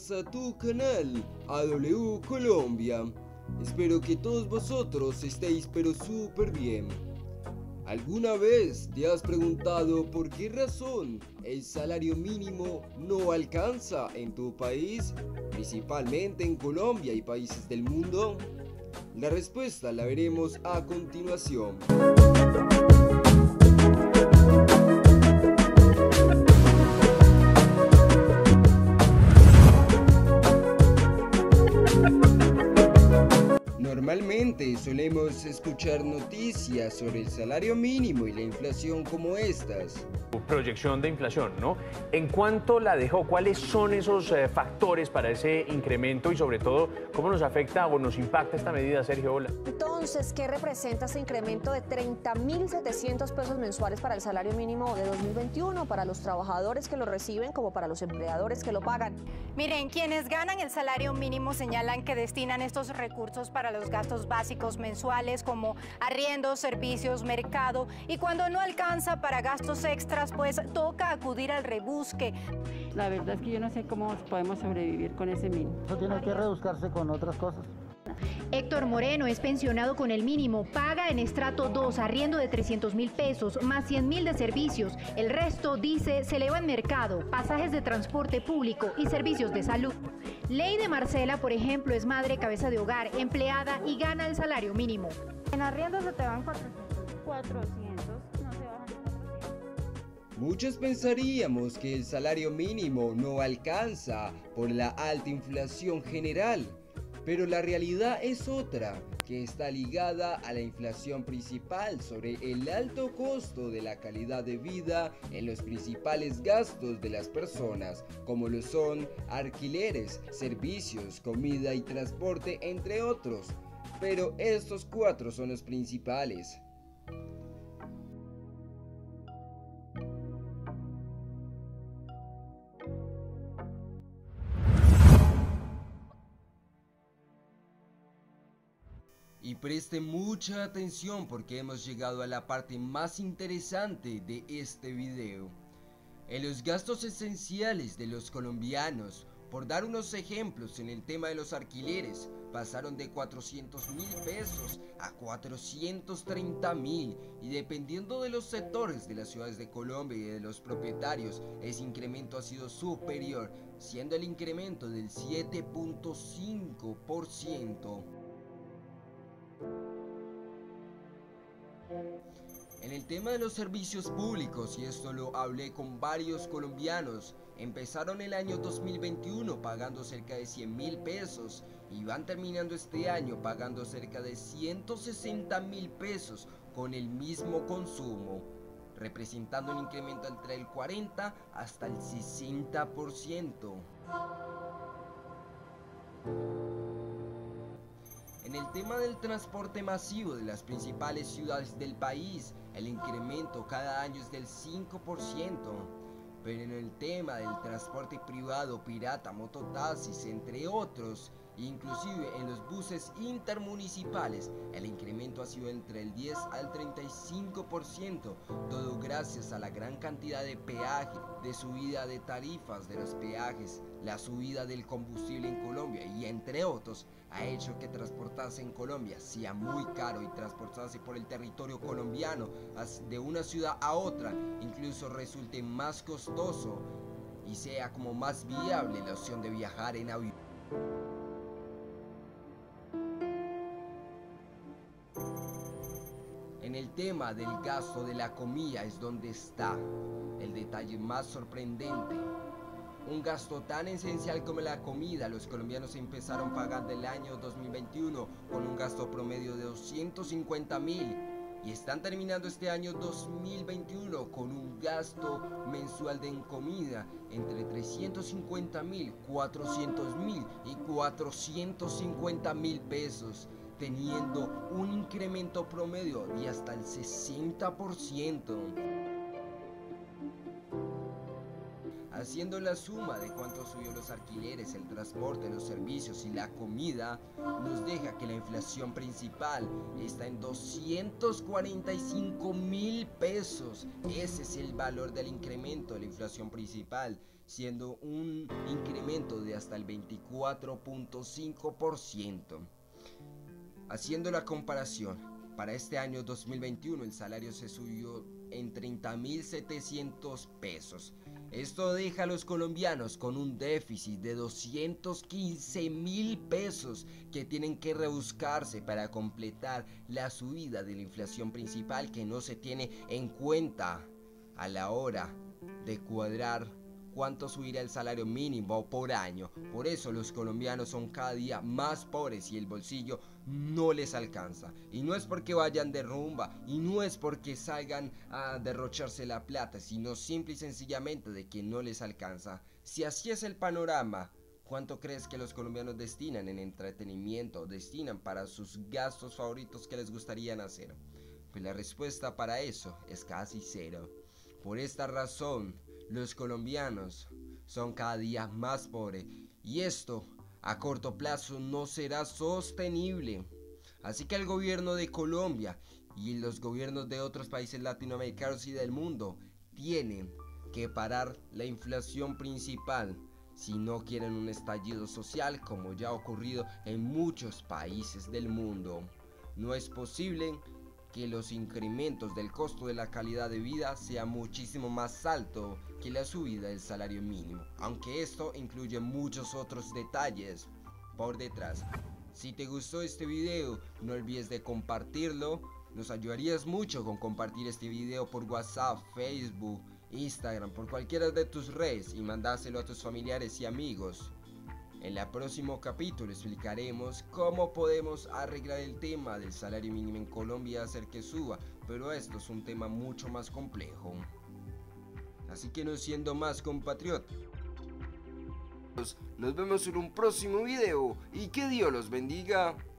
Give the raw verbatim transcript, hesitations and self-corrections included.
bienvenidos a tu canal A W Colombia. Espero que todos vosotros estéis pero súper bien. ¿Alguna vez te has preguntado por qué razón el salario mínimo no alcanza en tu país, principalmente en Colombia y países del mundo? La respuesta la veremos a continuación. Normalmente solemos escuchar noticias sobre el salario mínimo y la inflación como estas. Proyección de inflación, ¿no? ¿En cuánto la dejó? ¿Cuáles son esos eh, factores para ese incremento y sobre todo cómo nos afecta o nos impacta esta medida, Sergio? Hola. Entonces, ¿qué representa este incremento de treinta mil setecientos pesos mensuales para el salario mínimo de dos mil veintiuno, para los trabajadores que lo reciben como para los empleadores que lo pagan? Miren, quienes ganan el salario mínimo señalan que destinan estos recursos para los gastos básicos mensuales como arriendos, servicios, mercado, y cuando no alcanza para gastos extras, pues toca acudir al rebusque. La verdad es que yo no sé cómo podemos sobrevivir con ese mínimo. Eso tiene que rebuscarse con otras cosas. Héctor Moreno es pensionado con el mínimo, paga en estrato dos arriendo de trescientos mil pesos, más cien mil de servicios. El resto, dice, se le va en mercado, pasajes de transporte público y servicios de salud. Ley de Marcela, por ejemplo, es madre cabeza de hogar, empleada y gana el salario mínimo. En arriendo se te van cuatrocientos, no se bajan de cuatrocientos. Muchos pensaríamos que el salario mínimo no alcanza por la alta inflación general, pero la realidad es otra, que está ligada a la inflación principal sobre el alto costo de la calidad de vida en los principales gastos de las personas, como lo son alquileres, servicios, comida y transporte, entre otros. Pero estos cuatro son los principales. Y preste mucha atención porque hemos llegado a la parte más interesante de este video. En los gastos esenciales de los colombianos, por dar unos ejemplos, en el tema de los alquileres, pasaron de cuatrocientos mil pesos a cuatrocientos treinta mil, y dependiendo de los sectores de las ciudades de Colombia y de los propietarios, ese incremento ha sido superior, siendo el incremento del siete punto cinco por ciento. En el tema de los servicios públicos, y esto lo hablé con varios colombianos, empezaron el año dos mil veintiuno pagando cerca de cien mil pesos y van terminando este año pagando cerca de ciento sesenta mil pesos con el mismo consumo, representando un incremento entre el cuarenta hasta el sesenta por ciento. En el tema del transporte masivo de las principales ciudades del país, el incremento cada año es del cinco por ciento. Pero en el tema del transporte privado, pirata, mototaxis, entre otros, inclusive en los buses intermunicipales, el incremento ha sido entre el diez al treinta y cinco por ciento, todo gracias a la gran cantidad de peaje, de subida de tarifas de los peajes, la subida del combustible en Colombia y entre otros, ha hecho que transportarse en Colombia sea muy caro y transportarse por el territorio colombiano de una ciudad a otra incluso resulte más costoso y sea como más viable la opción de viajar en avión. En el tema del gasto de la comida es donde está el detalle más sorprendente. Un gasto tan esencial como la comida, los colombianos empezaron pagando el año dos mil veintiuno con un gasto promedio de doscientos cincuenta mil y están terminando este año dos mil veintiuno con un gasto mensual de en comida entre trescientos cincuenta mil, cuatrocientos mil y cuatrocientos cincuenta mil pesos, teniendo un incremento promedio de hasta el sesenta por ciento. Haciendo la suma de cuánto subió los alquileres, el transporte, los servicios y la comida, nos deja que la inflación principal está en doscientos cuarenta y cinco mil pesos. Ese es el valor del incremento de la inflación principal. siendo un incremento de hasta el veinticuatro punto cinco por ciento. Haciendo la comparación, para este año dos mil veintiuno el salario se subió en treinta mil setecientos pesos. Esto deja a los colombianos con un déficit de doscientos quince mil pesos que tienen que rebuscarse para completar la subida de la inflación principal que no se tiene en cuenta a la hora de cuadrar cuánto subirá el salario mínimo por año. Por eso los colombianos son cada día más pobres y el bolsillo no les alcanza. Y no es porque vayan de rumba, y no es porque salgan a derrocharse la plata, sino simple y sencillamente de que no les alcanza. Si así es el panorama, ¿cuánto crees que los colombianos destinan en entretenimiento, destinan para sus gastos favoritos que les gustaría hacer? Pues la respuesta para eso es casi cero. Por esta razón, los colombianos son cada día más pobres y esto a corto plazo no será sostenible. Así que el gobierno de Colombia y los gobiernos de otros países latinoamericanos y del mundo tienen que parar la inflación principal si no quieren un estallido social como ya ha ocurrido en muchos países del mundo. No es posible que los incrementos del costo de la calidad de vida sea muchísimo más alto que la subida del salario mínimo, aunque esto incluye muchos otros detalles por detrás. Si te gustó este video, no olvides de compartirlo. Nos ayudarías mucho con compartir este video por WhatsApp, Facebook, Instagram, por cualquiera de tus redes y mandárselo a tus familiares y amigos. En el próximo capítulo explicaremos cómo podemos arreglar el tema del salario mínimo en Colombia y hacer que suba, pero esto es un tema mucho más complejo. Así que no siendo más compatriotas, nos vemos en un próximo video y que Dios los bendiga.